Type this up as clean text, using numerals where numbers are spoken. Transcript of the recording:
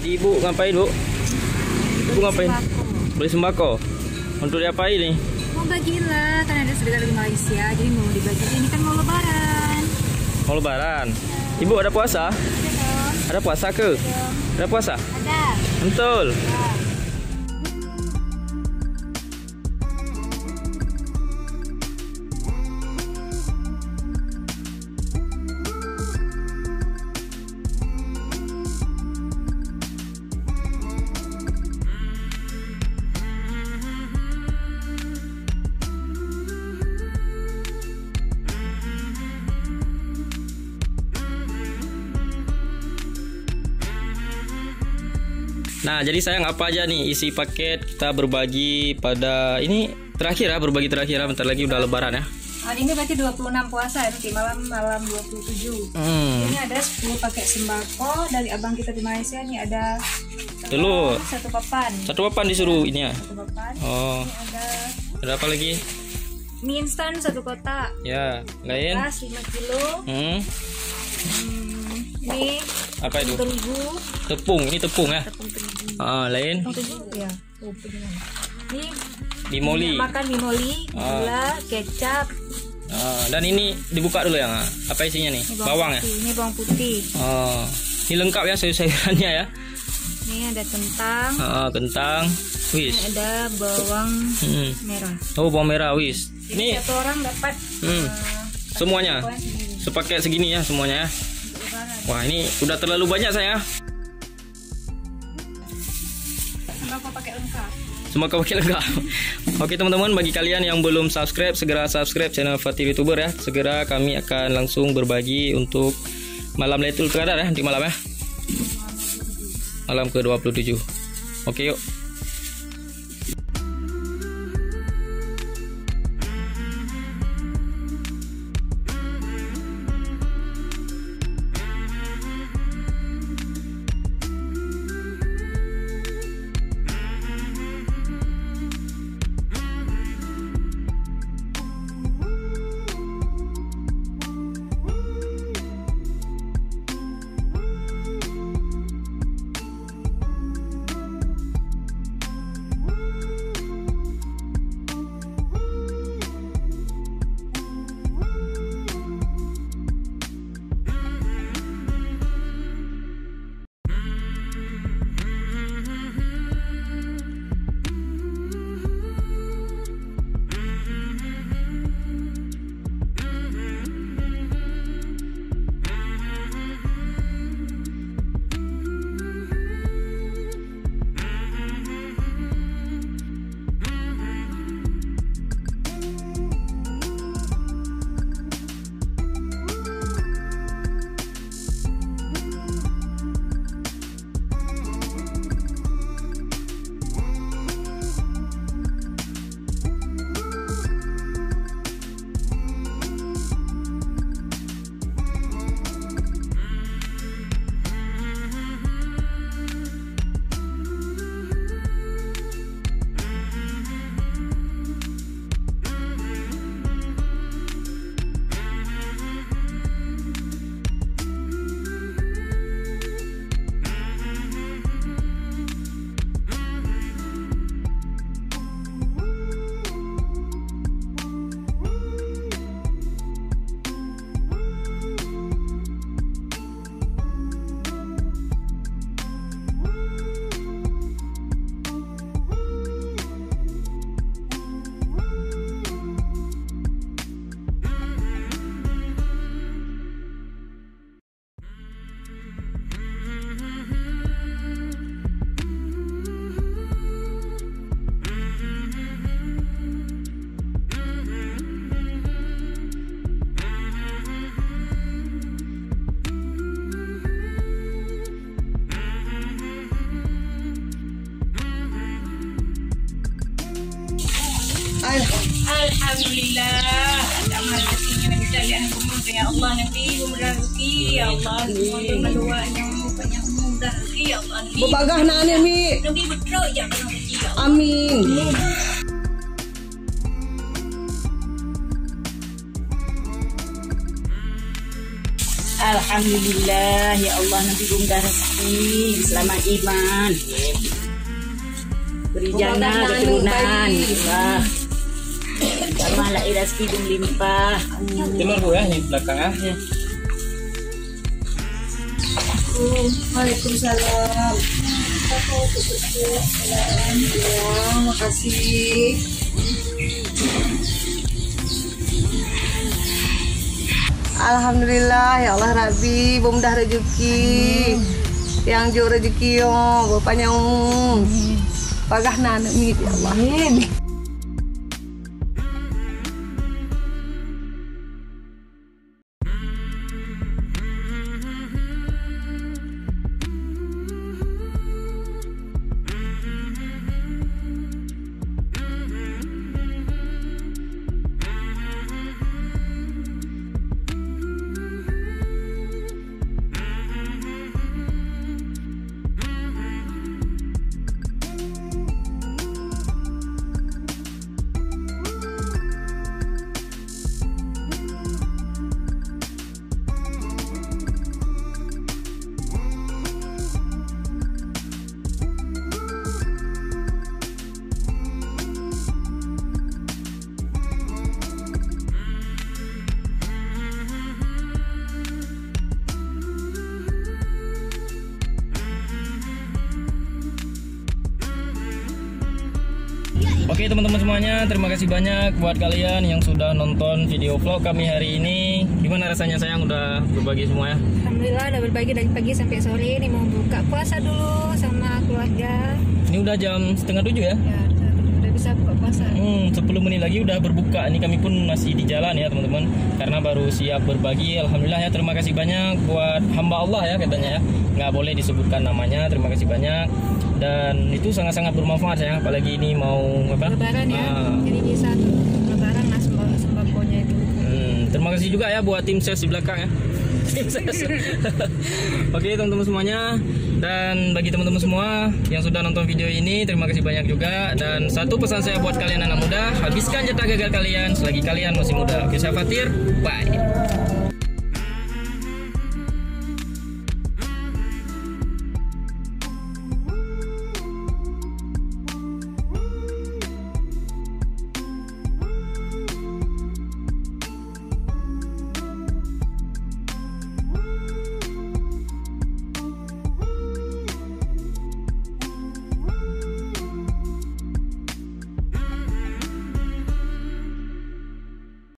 Ibu ngapain, Bu? Ibu ngapain? Sembako. Beli sembako. Untuk diapain nih? Mau bagiin lah, karena ada saudara di Malaysia, jadi mau dibagiin. Ini kan mau lebaran. Mau lebaran. Ibu ada puasa? Ada dong. Ada puasa ke? Dong. Ada puasa? Ada. Betul. Ya. Nah, jadi sayang apa aja nih isi paket kita berbagi pada ini terakhir ya, berbagi terakhir ya, bentar lagi udah lebaran ya. Hari ini berarti 26 puasa, nanti malam 27. Ini ada 10 paket sembako dari abang kita di Malaysia. Ini ada Telur. satu papan. Satu papan disuruh ini ya. Satu papan. Oh. Ini Ada apa lagi? mie instan 1 kotak. Ya, lain. Beras 5 kilo. Ini Apa itu? terigu. Tepung, ini tepung ya. Tepung terigu. Lain. Tepung terigu ya. Ini Bimoli. makan bimoli, gula, kecap. Dan ini dibuka dulu ya. Apa isinya nih? Ini Bawang ya. putih. Ini bawang putih. Ini lengkap ya sayur-sayurannya ya. Ini ada kentang. Kentang, Ini wis. ada bawang merah. Oh, bawang merah, wis. Jadi Ini satu orang dapat semuanya. pokoknya segini. Sepaket segini ya semuanya ya. Untuk lebaran. Wah, ini udah terlalu banyak saya. Sembako pakai lengkap. Semua kau pakai lengkap. Oke teman-teman, bagi kalian yang belum subscribe, segera subscribe channel Fatih YouTuber ya. Segera kami akan langsung berbagi untuk malam Lailatul Qadar ya, di malam ya. Malam ke-27. Oke yuk. Alhamdulillah. Amal rezekinya Nabi kalian semoga ya Allah Nabi mudah rezeki ya Allah semoga berdoanya banyak mudah rezeki ya Allah Nabi. Babagah na ni mi. Nabi betul ya Allah rezeki ya Allah. Amin. Alhamdulillah ya Allah, Nabi bunda rezeki selamat iman, beri jannah keturunan, wah sama lah rezeki berlimpah. Timur Bu ya di belakang ya. Waalaikumsalam. Ya, makasih. Alhamdulillah ya Allah Rabbi, mudah rezeki, yang jauh rezeki yo, bapaknya pagah nana mit ya Allah. Oke teman-teman semuanya, terima kasih banyak buat kalian yang sudah nonton video vlog kami hari ini. Gimana rasanya sayang udah berbagi semua ya? Alhamdulillah udah berbagi dari pagi sampai sore. Ini mau buka puasa dulu sama keluarga. Ini udah jam 6:30 ya? Ya, udah bisa buka puasa. 10 menit lagi udah berbuka. Ini kami pun masih di jalan ya teman-teman, karena baru siap berbagi. Alhamdulillah ya, terima kasih banyak buat hamba Allah ya katanya ya. Nggak boleh disebutkan namanya. Terima kasih banyak. Dan itu sangat-sangat bermanfaat ya, apalagi ini mau apa? Lebaran ya. Jadi bisa tuh lebaran lah sembakonya itu. Terima kasih juga ya buat tim ses di belakang ya. Tim ses. Oke teman-teman semuanya, dan bagi teman-teman semua yang sudah nonton video ini, terima kasih banyak juga. Dan satu pesan saya buat kalian anak muda, habiskan jatah gagal kalian selagi kalian masih muda. Oke, saya Fatir, bye.